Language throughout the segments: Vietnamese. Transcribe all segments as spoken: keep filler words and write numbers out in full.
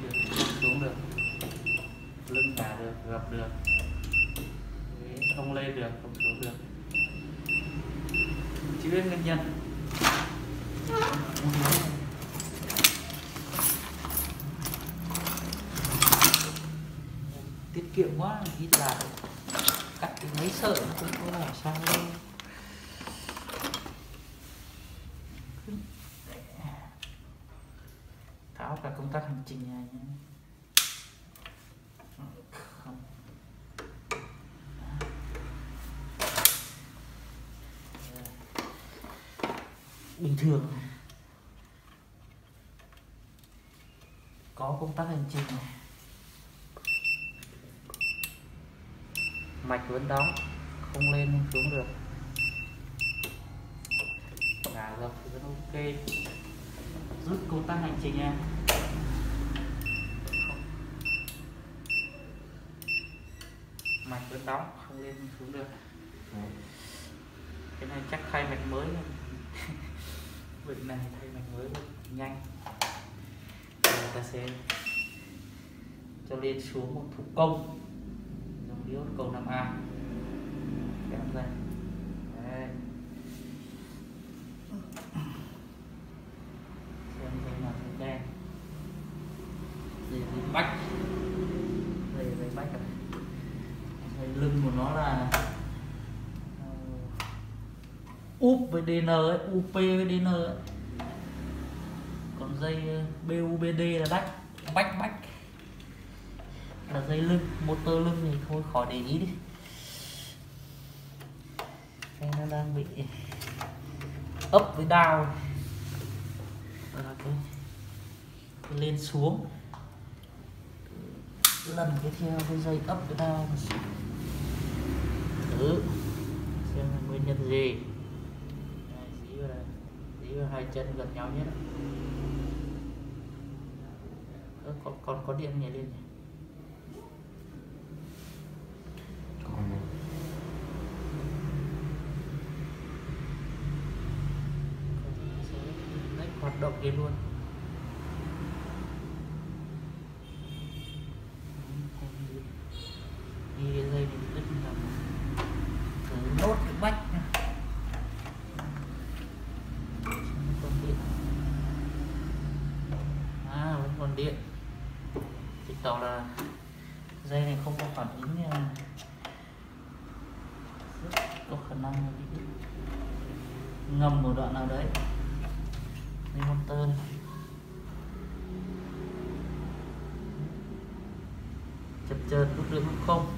được, không xuống được, lưng ngả được, gập được. Đấy, không lên được, không xuống được. Chưa biết nguyên nhân. Tiết kiệm quá, ít lại cắt cái mấy sợi nó cũng có làm sao đâu. Tháo cả công tác hành trình này nhé. Không. Bình thường có công tác hành trình này, mạch vẫn đóng, không lên không xuống được, ngả gập thì vẫn ok. Rút công tác hành trình nha. Mạch vẫn đóng, không lên không xuống được. Cái này chắc thay mạch mới. Bệnh này thay mạch mới nhanh. Người ta sẽ cho lên xuống một thủ công dòng diode cầu năm A kéo ra. Đấy. Xem dây nào dây đen, dây dây bách, dây dây bách rồi. Dây lưng của nó là úp với đê en ấy, u pê với đê en ấy. Còn dây bê u bê đê là bách, bách bách là dây lưng, motor lưng thì thôi khỏi để ý đi. Cái nó đang bị ấp với down, là cái, cái lên xuống lần cái theo cái dây ấp với down. Thử xem là nguyên nhân gì. Dí vào đây, dí vào hai chân gần nhau nhất. Ơ, còn, còn có điện nhảy lên nhỉ? Còn đấy, hoạt động kia luôn. Đi cái dây thì đứt làm thử nốt cái bách. À, vẫn còn điện, chứng tỏ là dây này không có phản ứng nha. Rất có khả năng bị ngầm một đoạn nào đấy dây motor này. Chập chờn lúc được lúc không.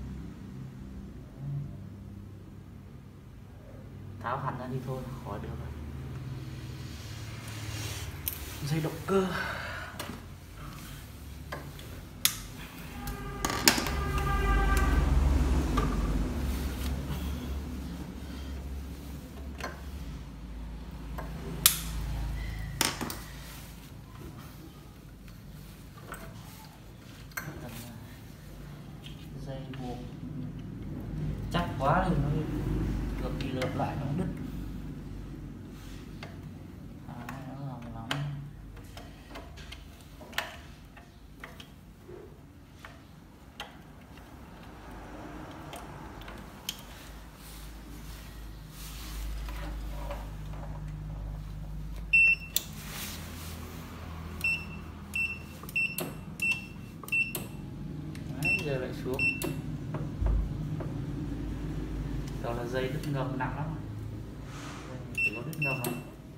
Tháo hẳn ra đi thôi, khỏi được rồi. Dây động cơ. Dây buộc chắc quá thì nó ngược đi lượt lại nó đứt. À, nó lòng lắm. Đấy, giờ lại xuống. Đó là dây đứt ngầm nặng lắm. Chỉ có đứt ngầm thôi.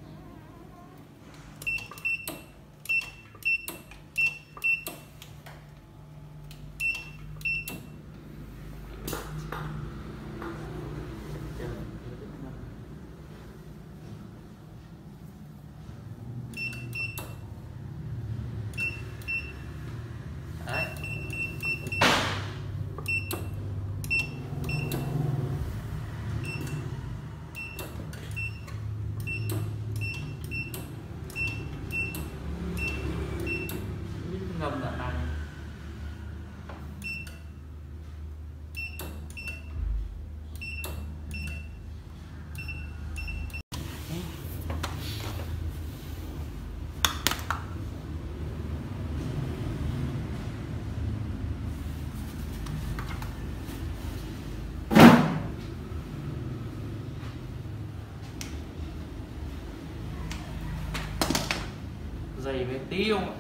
Đấy. dày với tí không ạ.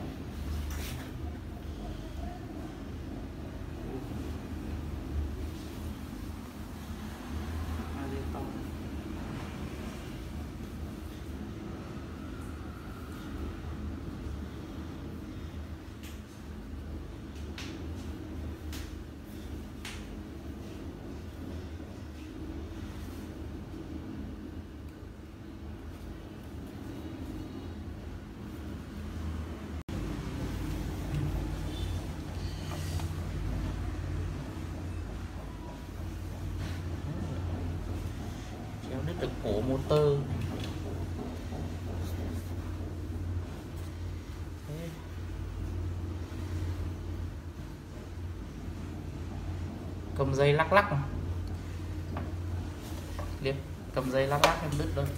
Đứt được cổ motor. Thế. Cầm dây lắc lắc mà. Liếp cầm dây lắc lắc em đứt rồi.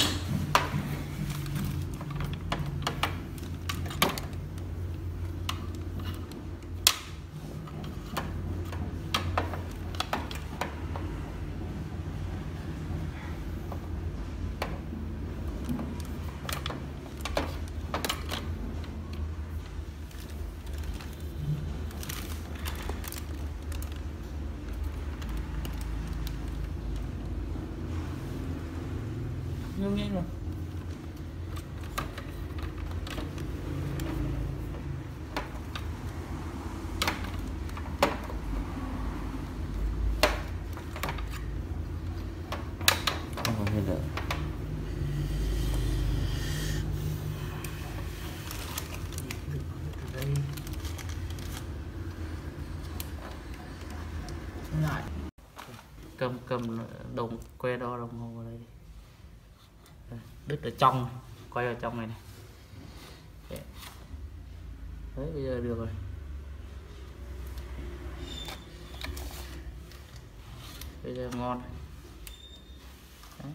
Nhung nhé rồi. Không có gì nữa. Lại cầm cầm đồng que đo đồng hồ vào đây đi. Đứt ở trong, quay ở trong này này. Đấy, bây giờ được rồi. Bây giờ ngon. Đấy.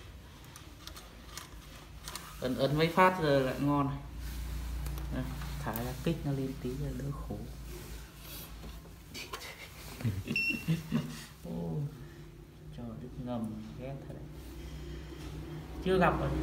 Ấn ấn mấy phát giờ lại ngon này. Đấy, thả ra kích nó lên tí là đỡ khổ. Ô, cho đứt ngầm ghét thật đấy. Chưa gặp rồi.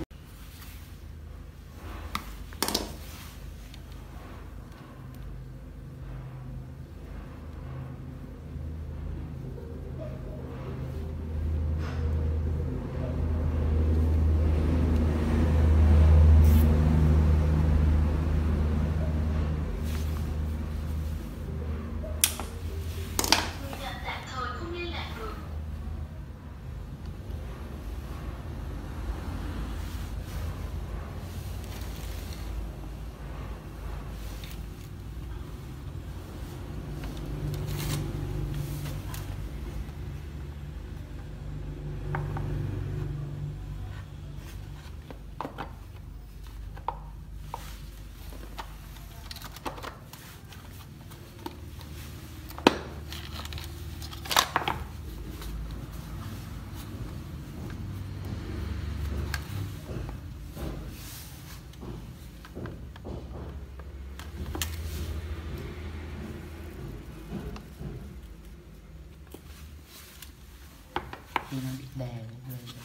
Khi nó bị đè lên người rồi.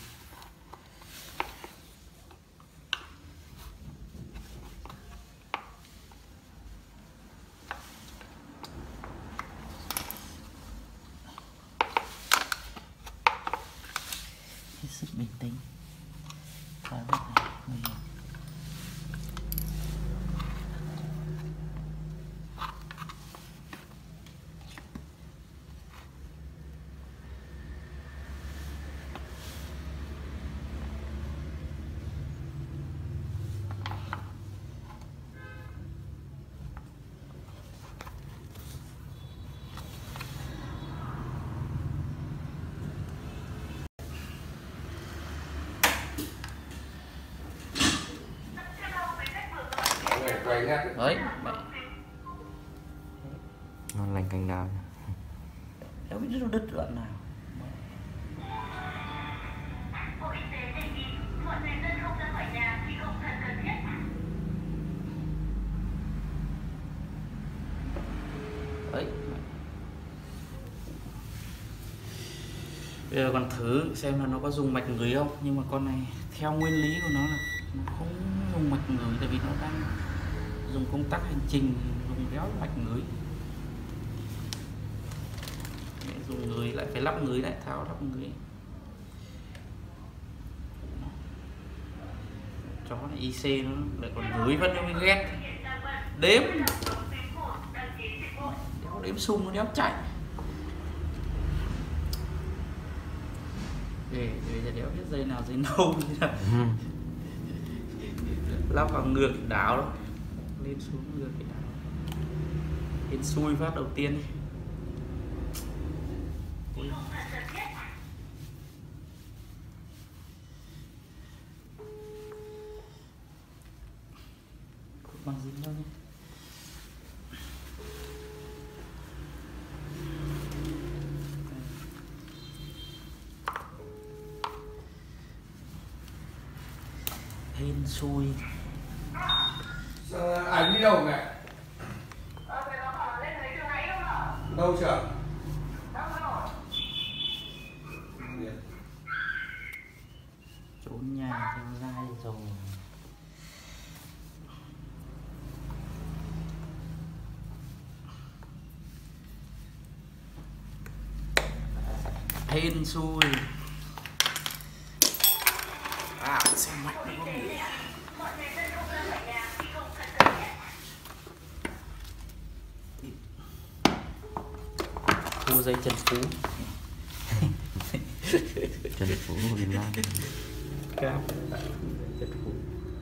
Hết sức bình tĩnh và rất là nguy hiểm. Đấy, ngon lành cành đào. Đâu biết nó đứt đoạn nào. Bộ Y tế đề nghị mọi người dân không ra khỏi nhà khi không thật cần thiết. Đấy. Bây giờ còn thử xem là nó có dùng mạch ngửi không, nhưng mà con này theo nguyên lý của nó là nó không dùng mạch ngửi, tại vì nó đang dùng công tắc hành trình, dùng đéo mạch ngưới, dùng ngưới lại phải lắp ngưới lại, tháo lắp ngưới. Chó này i xê nó lại còn ngưới vẫn mới ghét. Đếm đéo đếm sung nó đéo chạy. Để bây giờ đéo biết dây nào dây nâu như nào. Ừ. Lắp vào ngược đảo đó, lên xuống ngược cái đảo. Lên xuôi phát đầu tiên đi. Bằng dính đâu nhé. Hên xui. Anh đi đâu mẹ? Đâu chưa? Trốn nhà theo dai rồi. Hên xui. À, xem mạnh nó có bị. Thu dây Trần Phú. Trần Phú Việt Nam. Cáp Trần Phú.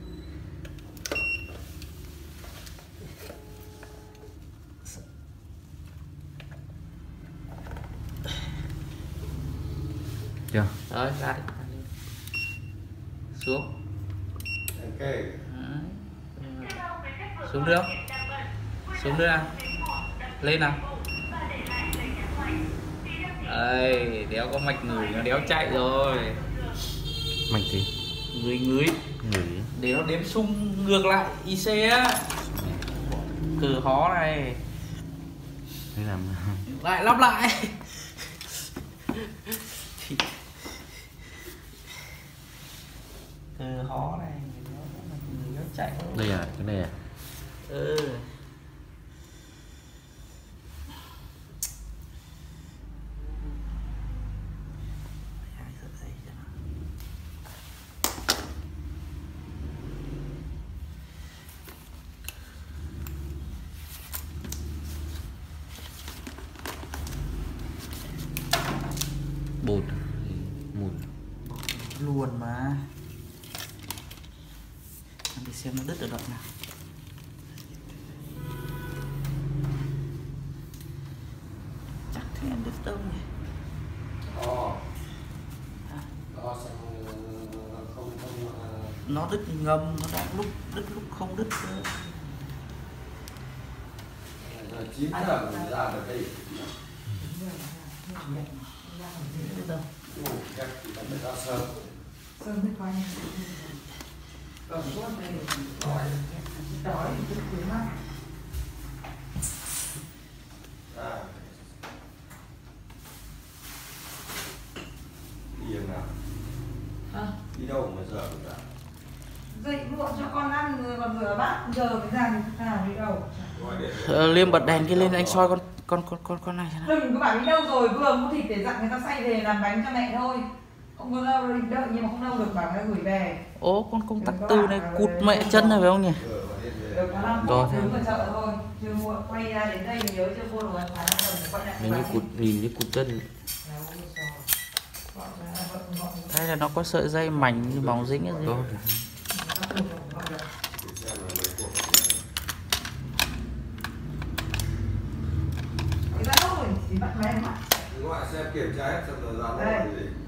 Chưa? Rồi, ra đi. Xuống. Ok. Đấy. Xuống được không? Xuống được nào. Lên nào. Đây, đéo có mạch ngửi, nó đéo chạy rồi. Mạch gì? Ngửi ngửi. Ngửi. Để nó đếm xung ngược lại i xê á. Cờ hó này. Thế làm Lại lắp lại. Cờ hó này nó chạy. đây à? Cái này à? Ừ. Bột mùn Luôn mà. Để xem nó đứt ở đoạn nào. Chắc thì em đứt đâu nhỉ. Ồ. Đó xong không không Nó đứt ngầm, nó đang lúc đứt lúc không đứt cơ. giờ chín giờ mình ra được đây. Đứt đâu. Ồ, chắc thì phải ra sớm. Sơn mới coi nha. Còn suốt đây để gọi đói chút cuối mắt. À. Đi em nào? À, Đi đâu mà giờ cũng ra? dậy muộn cho con ăn rồi còn rửa bát giờ mới ra thì nào đi đâu. Gọi điện. Ờ, Liêm bật đèn kia lên anh soi con con con con con này xem nào. Đừng có bảo đi đâu rồi, vừa mua thịt để dặn người ta xay về làm bánh cho mẹ thôi. Không có lâu đâu, đợi nhưng mà không lâu được bảo người ta gửi về. Ố con công tắc tư này cụt mẹ chân này phải không nhỉ? Ừ, gọi điện về. Được có năm Rồi. phút đứng ở chợ thôi. Chưa mua quay ra đến đây thì nhớ chưa mua đồ ăn sáng rồi phải quay lại. mình như cụt, nhìn như cụt chân. Đây là nó có sợi dây mảnh như bóng dính ở dưới. Có. Cái ra đâu rồi thì bắt máy mắt. Gọi xem kiểm tra hết xong rồi ra Đây. rồi gì.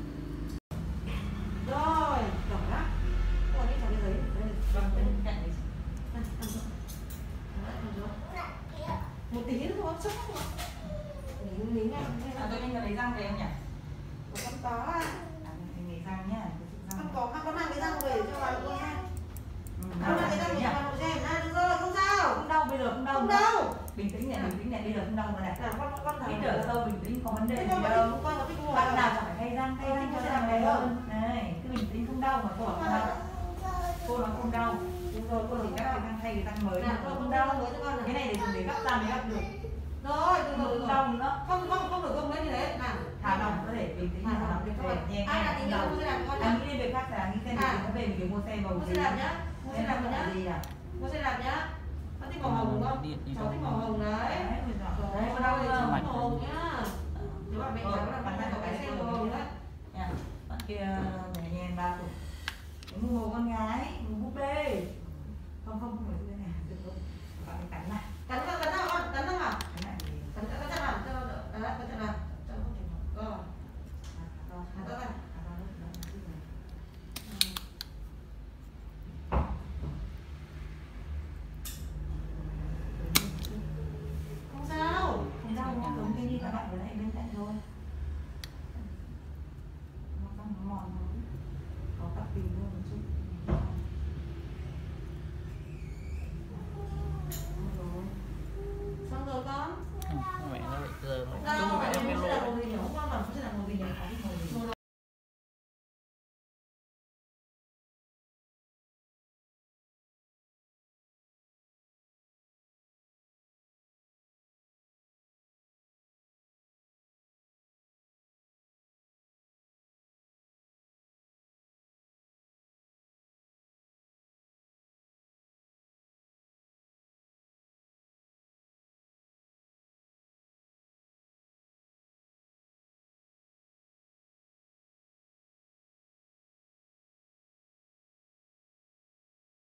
Rồi, tổng đó. Ôi, cái thằng cái giấy. Đây, vâng, bên cạnh này. Đây, ăn rồi. Đấy, ăn rồi. Một tí nữa thôi, sắp không ạ? Nghỉ, nghỉ ngay. À, tôi nhanh lấy răng về không nhỉ? Con có à? À, nghỉ răng nhá. Con có, con có mang cái răng về cho vào cô nha. Ừ, Con mang cái răng về cho vào cô xem. À, được rồi, không sao. không đau, bây giờ không đau. Không đâu. Bình tĩnh nhỉ, bình tĩnh nhỉ, bây giờ không đau rồi này. Là con con Hít thằng thở sâu, bình tĩnh, không vấn đề Thế gì con có đâu. thích, con có thích mua Bạn à? nào chẳng phải thay răng, thay răng cho răng này hơn. Này, cứ bình tĩnh không đau mà cô bảo không đau. Cô cô nó không đau. Đúng rồi, Cô chỉ cắt cái răng thay cái răng mới Nào, nó con không đau đau. mới cho con Cái này. này để dùng để gắp ra mới gắp được. Rồi, được Nó rồi, không được đau rồi. nữa. Không không không được không lấy như thế. Nào, Thả lỏng có thể bình tĩnh, thả thả lỏng lỏng có thể nhẹ ai là nhàng tí đầu. nữa mua xe đạp con Anh nhá. nghĩ đến việc khác là nghĩ xem À. mình có về mình mua xe bầu Mua gì. xe đạp nhá. Mua xe đạp Mua nhá. gì à? Mua xe đạp nhá. Con thích màu hồng đúng không? Điện đi Cháu đâu thích màu hồng đấy. Đấy, rồi rồi. Đấy, Đấy, con con đau đau cháu không? thích màu hồng nhá. Nếu mà mẹ cháu là con Bắn phải ra có cho cái cái xe xe màu màu hồng nữa. đấy. Nha. Bạn kia nhẹ nhàng ba tuổi.